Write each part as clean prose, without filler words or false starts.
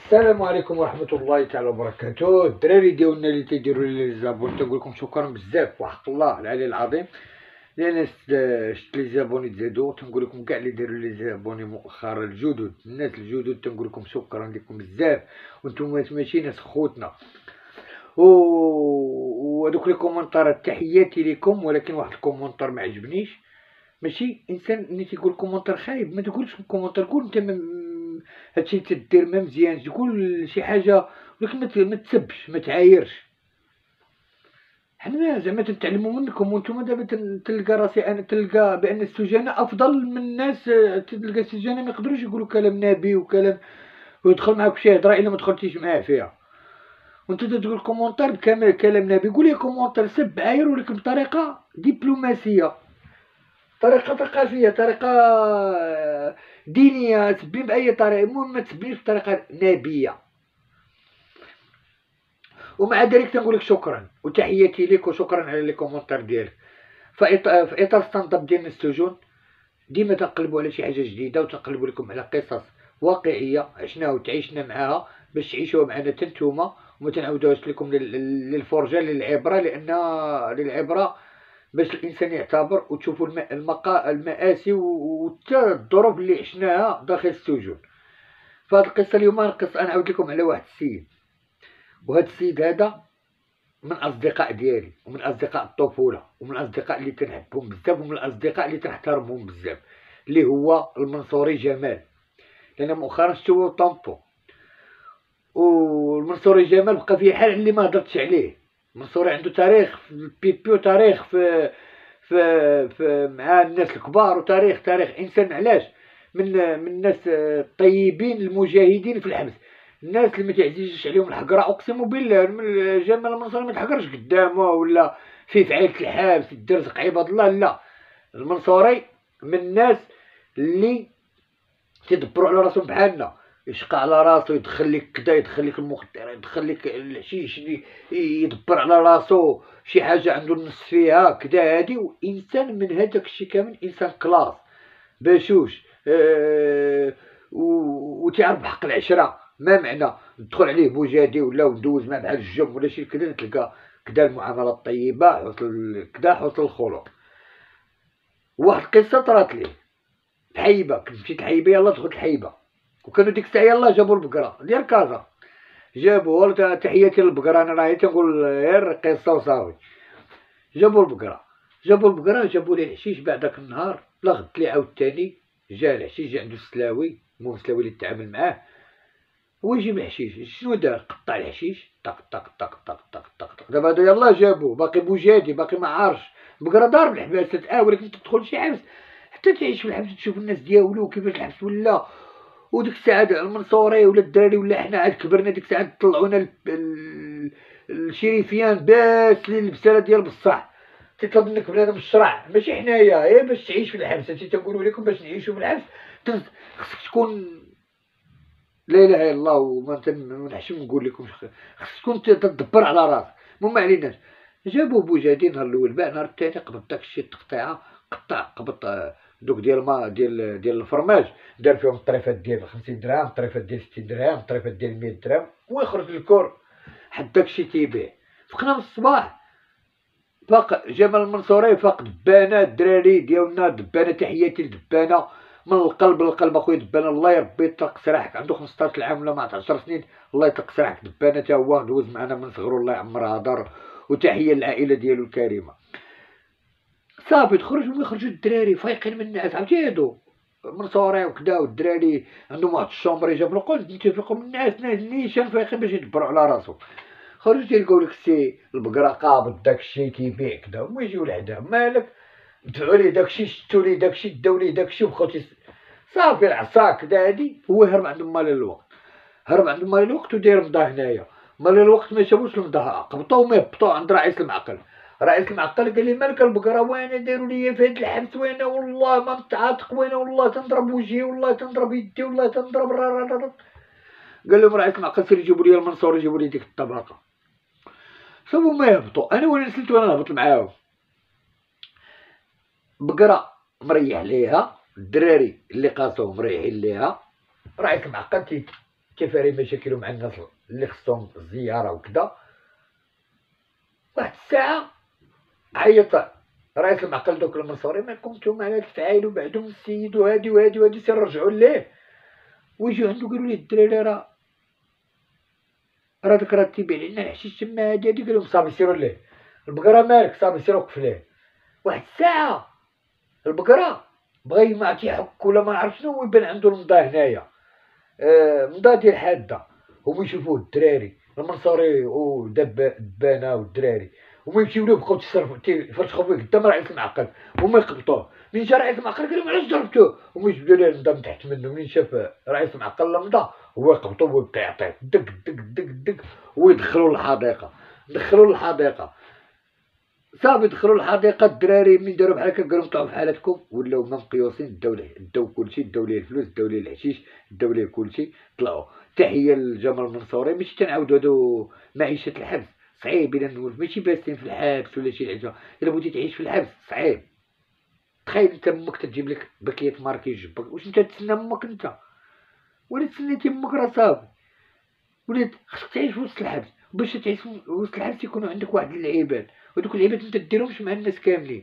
السلام عليكم ورحمة الله تعالى وبركاته. الدراري ديالنا اللي تيديروا لي زابون تنقول لكم شكرا بزاف وحق الله العلي العظيم، لان شفت لي زابوني تزادوا. تنقول لكم كاع اللي داروا لي زابوني مؤخرا الجدد، الناس الجدد تنقول لكم شكرا لكم بزاف، وانتم ماشي ناس خوتنا. وهذوك لي كومونتارات تحياتي لكم، ولكن واحد الكومونتار ما عجبنيش. ماشي انسان اللي تيقول كومونتير خايب ما تقولش كومونتير، قول انت هادشي تدير ما مزيانش، تقول شي حاجه ولكن ما تسبش ما تعايرش. حنا زعما تنتعلموا منكم، وانتم دابا تلقى راسي انا تلقى بان السجناء افضل من الناس. تلقى السجناء ما يقدروش يقولوا كلام نبي وكلام، ويدخل معاك شي هضره الا ما دخلتيش معاه فيها. وانت تقول كومونتير بكامل كلام نبي، قول لي كومونتير سب عاير ولكن بطريقه دبلوماسيه، طريقة ثقافية، طريقة دينية، تسبين بأي طريقة، المهم ما تسبينش بطريقة نابية. ومع ذلك تنقولك شكرا وتحياتي لك وشكرا على لي كومونتير ديالك. في إطار ستاند اب ديال السجون ديما تنقلبوا على شي حاجة جديدة، وتنقلبوا لكم على قصص واقعية عشنا وتعيشنا معاها باش تعيشوها معنا تنتوما، وما تنعاودوهاش لكم للفرجة للعبرة، لأن للعبرة باش الانسان يعتبر وتشوفوا المآسي وحتى الظروف اللي عشناها داخل السجون. فهاد القصه اليوم نعاود لكم على واحد السيد، وهذا السيد هذا من اصدقاء ديالي ومن اصدقاء الطفوله ومن الاصدقاء اللي تنحبهم بزاف ومن الاصدقاء اللي تنحترمهم بزاف، اللي هو المنصوري جمال. لان مؤخرا شفتو طامبو، والمنصوري جمال بقى فيه حال اللي ما هضرتش عليه. المنصوري عنده تاريخ في البيبي، وتاريخ في مع الناس الكبار، تاريخ انسان. علاش؟ من الناس الطيبين المجاهدين في الحبس، الناس اللي ما تعزيزش عليهم الحقره. اقسم بالله جمال المنصوري ما تحقرش قدامه ولا في عائله الحبس يدرزق عباد الله، لا. المنصوري من الناس اللي تيدبروا على راسهم بحالنا، يشقى على راسو، يدخل لك كدا، يدخل لك المخدرات، يدخل لك الحشيش، يدبر على راسو شي حاجه عنده النص فيها كدا. هادي وانسان من هذاك الشيء كامل، انسان كلاس بشوش. وتعرف بحق العشره، ما معنى ندخل عليه بوجادي ولا وندوز معاه بحال الجم ولا شي كدا، تلقى كدا المعامله الطيبه، كدا حسن الخلق. واحد القصه طرات ليه الحيبه، كنت مشيت الحيبه، يلاه دخلت الحيبه، وكانوا ديك الساعه يلاه جابوا البقره ديال كازا، جابوها. تحياتي للبقره، انا راهي تنقول غير قصه وصافي. جابوا البقره جابوا ليه الحشيش. بعد داك النهار لا غد لي عاوتاني جا الحشيش، جا عنده السلاوي، المهم السلاوي اللي تعامل معاه هو يجيب الحشيش. شنو دار؟ قطع الحشيش طق طق طق طق طق طق طق. دابا هذا يلاه جابوه باقي بوجادي، باقي ما عارفش. البقره دار بالحباسات، ولكن تدخل شي حبس حتى تعيش في الحبس، تشوف الناس ديالو كيفاش الحبس ولا. وديك الساعه المنصوري ولا الدراري ولا حنا عاد كبرنا، ديك الساعه طلعونا الشريفيان باس لي البساله ديال بصح. تيطلب منك بنادم الشرع، ماشي حنايا باش تعيش في الحبس. هادشي تنقولوا لكم باش نعيشوا في الحبس خصك تكون لا اله الا الله. وما نحشم نقول لكم خصك تكون تدبر على راسك. المهم ما عليناش. جابوه بوجادي نهار الاول، باع نهار الثاني قبض داك الشيء التقطيعه، قبض دوك ديال ما ديال الفرماج، دار فيهم الطريفات ديال 50 درهم، الطريفات ديال 60 درهم، الطريفات ديال 100 درهم، ويخرج الكور حد داكشي تيبيع. فقنا من الصباح فاق جمال المنصوري، فاق دبانه. الدراري ديالنا دبانه، تحياتي لدبانه من القلب للقلب اخويا دبانه، الله يربي يطلق سراحك. عنده 15 عام ولا ما 10 سنين، الله يطلق سراحك دبانه. تا هو دوز معنا من صغرو، الله يعمرها دار. وتحيه للعائله ديالو الكريمه. صافي تخرج وما يخرجوا الدراري فايقين من الناس، عرفتي هادو منصوري وكدا، والدراري عندهم واحد الشومبر يجابلو قلت يتفقوا من الناس نيشان فايقين باش يدبروا على راسهم. خرج تيلقاو لك السي البقره قابض داكشي تيبيع كدا، هما يجيو لحدا مالك، دفعوا ليه داكشي، شتو ليه داكشي، داو ليه داكشي، وبقاو صافي العصا كدا. هادي هو هرب عند مال الوقت، وداير مضى هنايا. مال الوقت ما شافوش المضى، قبطوه ما يهبطوه عند رئيس المعقل. رئيس المعقل قال لي مالك البقره وانا داروا لي في هاد الحبس، وانا والله ما نتعاتق، وانا والله تنضرب وجهي، والله تنضرب يدي، والله تنضرب. قال لهم رئيس المعقل سير جيبوا لي المنصور، يجيبوا لي ديك الطبقه. صافو ما يهبطوا، انا وانا نسلت وانا نهبط معاهم. بقرة مريح ليها، الدراري اللي قاسوه مريحين ليها. رئيس المعقل تفاري مشاكلو مع الناس اللي خصهم الزياره وكذا. واحد الساعه عيط رئيس المعقل دوك المنصوري: مالكم نتوما على تفعايلوا بعدهم السيد وهادي وهادي وهادي، سير رجعوا ليه. ويجيو عندو قالوا ليه الدراري راه داك راه تيبيع لنا الحشيش تما هادي هادي. قالهم صافي سيروا ليه. البقره مالك صافي سير وقف ليه. واحد الساعه البقره بغا ما تيحك ولا ما نعرف شنو، ويبان عنده المضا هنايا، مضا ديال حاده. هما يشوفوه الدراري المنصوري ودبانه والدراري، هما يمشيو له بقاو تيفرشخوا فيه قدام رئيس المعقل، هما يقبطوه. منين جا رئيس المعقل قال لهم: علاش ضربتوه؟ هما يجبدوا ليه المضا من تحت منه. منين شاف رئيس المعقل المضا هو يقبطوه ويبقى يعطيه دق دق دق دق، ويدخلوا للحديقه. صافي دخلوا للحديقه. الدراري من داروا بحال هكا قالوا: طلعوا في حالتكم. ولاو ما مقيوسين، داو كلشي، داو ليه الفلوس، داو ليه الحشيش، داو ليه كلشي، طلعوا. تحيه لجمال المنصوري. ماشي تنعاودوا هادو معيشه الحبس صعيب الا نولف، ماشي باسين في الحبس ولا شي حاجه. الا بغيتي تعيش في الحبس صعيب. تخيل انت امك تجيب لك باكيه ماركيج باك، واش انت تسنى امك انت؟ ولا تسنيتي امك راه صافي. ولات خصك تعيش في وسط الحبس. باش تعيش في وسط الحبس يكونوا عندك واحد اللعيبات، ودوك اللعيبات انت ديرهمش مع الناس كاملين.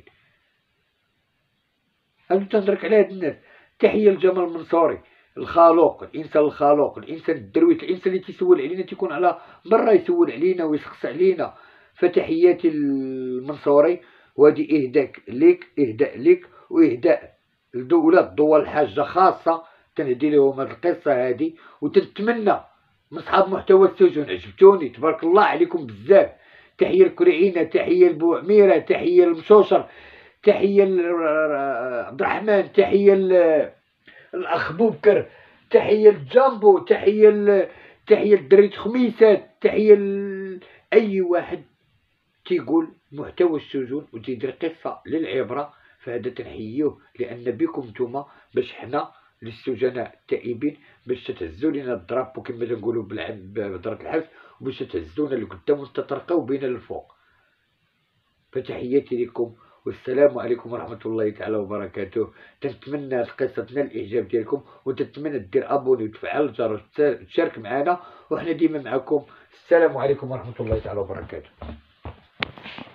هادو تنهضرك على هاد الناس. تحيه لجمال المنصوري، الخلوق، الانسان الخلوق، الانسان الدرويش، الانسان اللي تيسول علينا، تيكون على برا يسول علينا ويسخس علينا. فتحياتي للمنصوري. وهادي اهداء ليك واهداء لولاد الدول الحاجه خاصه. تنهدي لهم هاد القصه هادي، وتنتمنى من صحاب محتوى السجون عجبتوني تبارك الله عليكم بزاف. تحيه لكرعينه، تحيه لبوعميره، تحيه لمشوشر، تحيه لعبد الرحمن، تحيه الاخ بوبكر، تحيه لجامبو، تحيه لدريت خميسات، تحيه لاي واحد تيقول محتوى السجون وتيدير قصه للعبره. فهذا تنحيوه، لان بكم نتوما باش حنا للسجناء التائبين باش تتهزوا لنا الضرب وكما تنقولوا بهضره الحبس، وباش تهزونا لقدام وتترقوا بينا للفوق. فتحياتي لكم والسلام عليكم ورحمة الله تعالى وبركاته. تنتمنى القصة تنال الإعجاب ديالكم، وتتمنى دير أبوني وتفعل الجرس وتشارك معنا، وحنا ديما معكم. السلام عليكم ورحمة الله تعالى وبركاته.